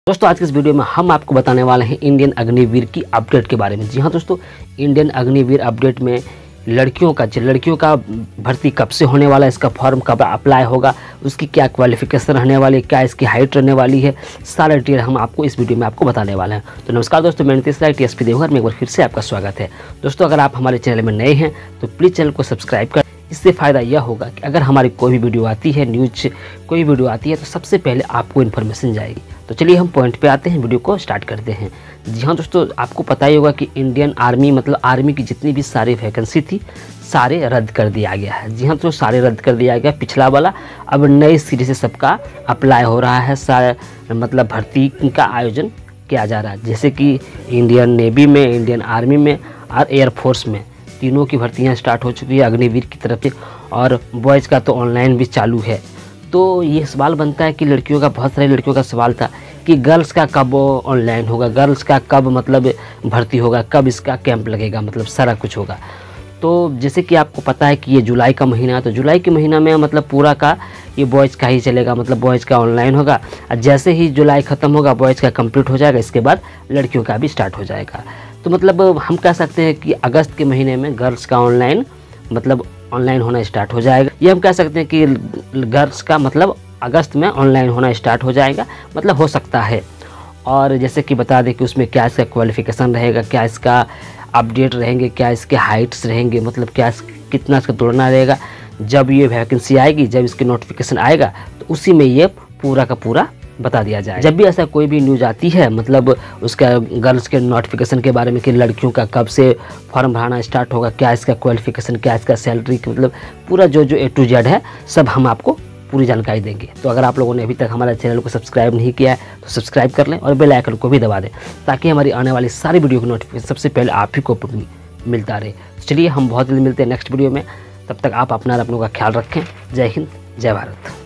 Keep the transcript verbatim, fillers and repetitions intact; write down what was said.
दोस्तों आज के इस वीडियो में हम आपको बताने वाले हैं इंडियन अग्निवीर की अपडेट के बारे में। जी हाँ दोस्तों, इंडियन अग्निवीर अपडेट में लड़कियों का लड़कियों का भर्ती कब से होने वाला है, इसका फॉर्म कब अप्लाई होगा, उसकी क्या क्वालिफिकेशन रहने वाली है, क्या इसकी हाइट रहने वाली है, सारा डिटेल हम आपको इस वीडियो में आपको बताने वाले हैं। तो नमस्कार दोस्तों, मैं नीतीश राय टीएसपी देवघर में एक बार फिर से आपका स्वागत है। दोस्तों अगर आप हमारे चैनल में नए हैं तो प्लीज़ चैनल को सब्सक्राइब कर। इससे फ़ायदा यह होगा कि अगर हमारी कोई भी वीडियो आती है, न्यूज कोई वीडियो आती है, तो सबसे पहले आपको इन्फॉर्मेशन जाएगी। तो चलिए हम पॉइंट पे आते हैं, वीडियो को स्टार्ट करते हैं। जी हाँ दोस्तों, आपको पता ही होगा कि इंडियन आर्मी मतलब आर्मी की जितनी भी सारी वैकेंसी थी सारे रद्द कर दिया गया है। जी हाँ तो सारे रद्द कर दिया गया, पिछला वाला अब नए सिरे से सबका अप्लाई हो रहा है, सारे मतलब भर्ती का आयोजन किया जा रहा है। जैसे कि इंडियन नेवी में, इंडियन आर्मी में और एयरफोर्स में तीनों की भर्तियां स्टार्ट हो चुकी है अग्निवीर की तरफ से, और बॉयज़ का तो ऑनलाइन भी चालू है। तो ये सवाल बनता है कि लड़कियों का, बहुत सारी लड़कियों का सवाल था कि गर्ल्स का कब ऑनलाइन होगा, गर्ल्स का कब मतलब भर्ती होगा, कब इसका कैंप लगेगा, मतलब सारा कुछ होगा। तो जैसे कि आपको पता है कि ये जुलाई का महीना है, तो जुलाई के महीना में मतलब पूरा का ये बॉयज़ का ही चलेगा, मतलब बॉयज़ का ऑनलाइन होगा। और जैसे ही जुलाई ख़त्म होगा बॉयज़ का कंप्लीट हो जाएगा, इसके बाद लड़कियों का भी स्टार्ट हो जाएगा। तो मतलब हम कह सकते हैं कि अगस्त के महीने में गर्ल्स का ऑनलाइन मतलब ऑनलाइन होना स्टार्ट हो जाएगा। ये हम कह सकते हैं कि गर्ल्स का मतलब अगस्त में ऑनलाइन होना स्टार्ट हो जाएगा, मतलब हो सकता है। और जैसे कि बता दें कि उसमें क्या इसका क्वालिफिकेशन रहेगा, क्या इसका अपडेट रहेंगे, क्या इसके हाइट्स रहेंगे, मतलब क्या कितना इसका दौड़ना रहेगा। जब ये वैकेंसी आएगी, जब इसकी नोटिफिकेशन आएगा, तो उसी में ये पूरा का पूरा बता दिया जाए। जब भी ऐसा कोई भी न्यूज़ आती है मतलब उसका गर्ल्स के नोटिफिकेशन के बारे में कि लड़कियों का कब से फॉर्म भराना स्टार्ट होगा, क्या इसका क्वालिफिकेशन, क्या इसका सैलरी, मतलब पूरा जो जो ए टू जेड है सब हम आपको पूरी जानकारी देंगे। तो अगर आप लोगों ने अभी तक हमारे चैनल को सब्सक्राइब नहीं किया है तो सब्सक्राइब कर लें और बेल आइकन को भी दबा दें, ताकि हमारी आने वाली सारी वीडियो की नोटिफिकेशन सबसे पहले आप ही को मिलता रहे। तो चलिए हम बहुत जल्दी मिलते हैं नेक्स्ट वीडियो में, तब तक आप अपना और अपनों का ख्याल रखें। जय हिंद, जय भारत।